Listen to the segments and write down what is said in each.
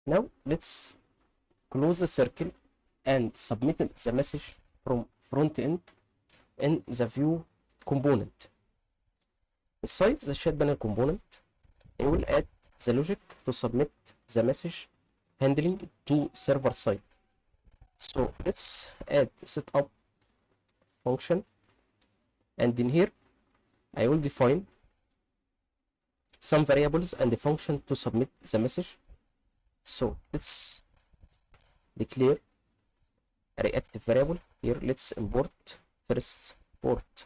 Now let's close the circle and submit the message from front end in the view component. Inside the chat panel component, I will add the logic to submit the message handling to server side. So let's add setup function, and in here I will define some variables and the function to submit the message. So let's declare a reactive variable here. Let's import first port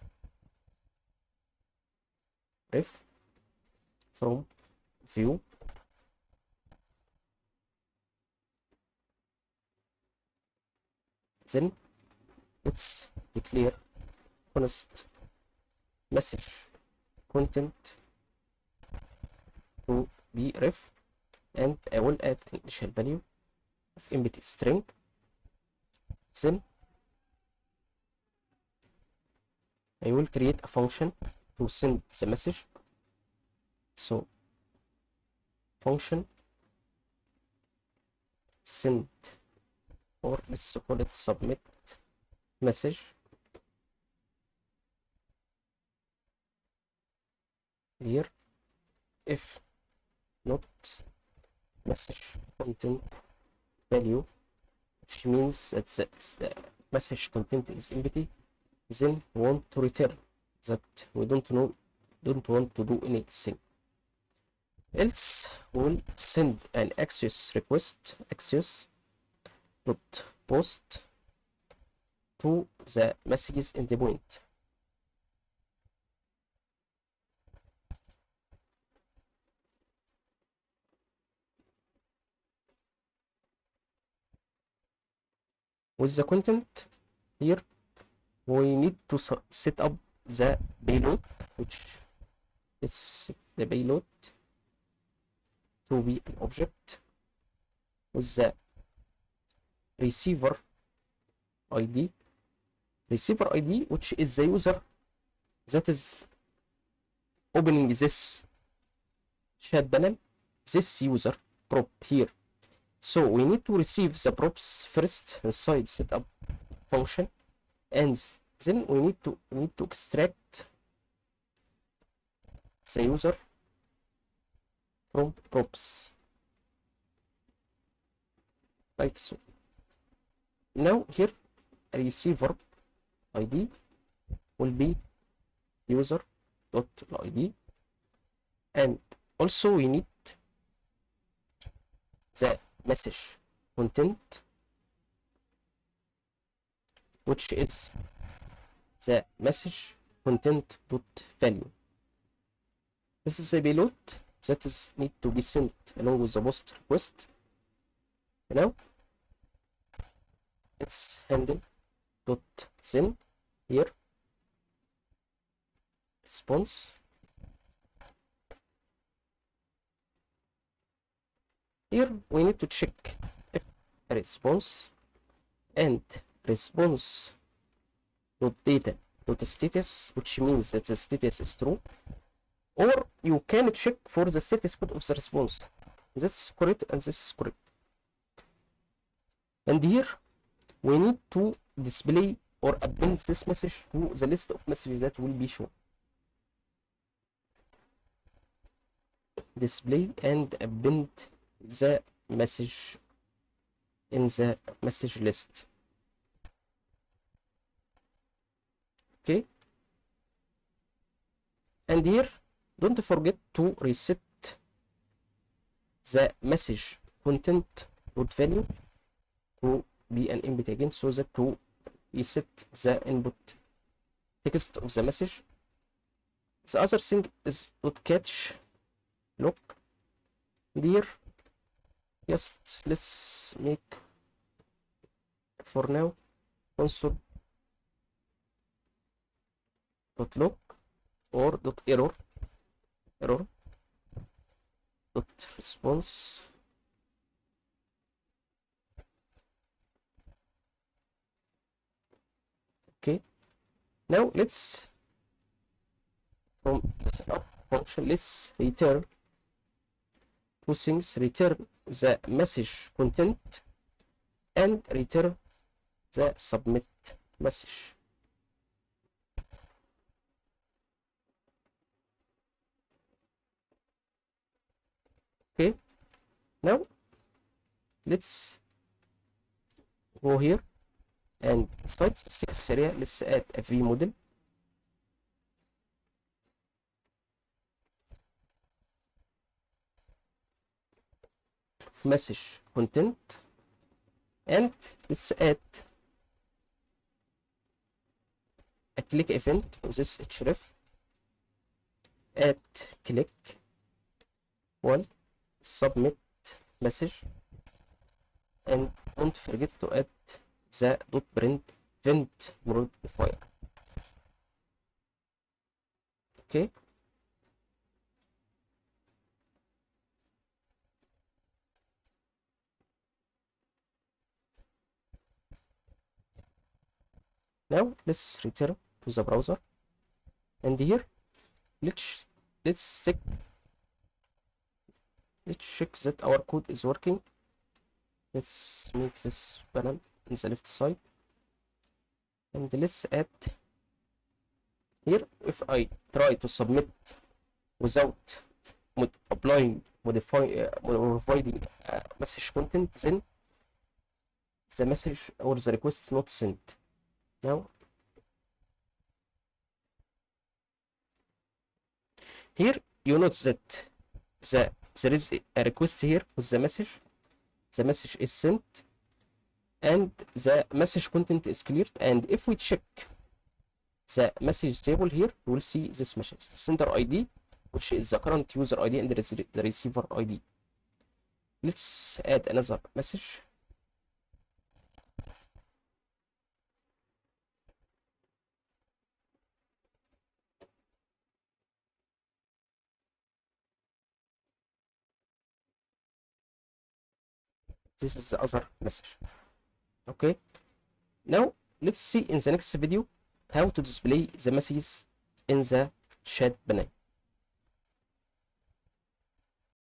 ref from view, then let's declare const message content to be ref, and I will add an initial value of empty string. Then I will create a function to send the message. So function send, or let's call it submit message. Here if not message content value, which means that the message content is empty, then we want to return that we don't want to do anything else. We'll send an access request, access dot post to the messages endpoint. With the content here, we need to set up the payload, which is set the payload to be an object with the receiver ID, which is the user that is opening this chat panel, this user prop here. So we need to receive the props first inside setup function, and then we need to extract the user from props like so. Now here receiver ID will be user.id, and also we need the message content, which is the message content dot value. This is a payload that is need to be sent along with the post request. Now let's handle dot send here response. Here we need to check if a response and response dot data dot status, which means that the status is true, or you can check for the status code of the response. That's correct and this is correct. And here we need to display or append this message to the list of messages that will be shown. Display and append the message in the message list. Okay, and here don't forget to reset the message content dot value to be an input again, so that to reset the input text of the message. The other thing is dot catch lock. Here just let's make for now console dot log or dot error dot response. Okay, now let's from the setup function let's return two things: return the message content and return the submit message. Okay, now let's go here and inside statistics area let's add a v model. Message content, and let's add a click event with this href at click one submit message, and don't forget to add the dot print event modifier. Okay, now let's return to the browser, and here let's check that our code is working. Let's make this panel on the left side, and let's add here. If I try to submit without modifying message content, then the message or the request not sent. Now here you note that there is a request here with the message is sent and the message content is cleared. And if we check the message table here, we will see this message: sender ID, which is the current user ID, and the receiver ID. Let's add another message. This is the other message. Okay, now let's see in the next video how to display the messages in the chat panel.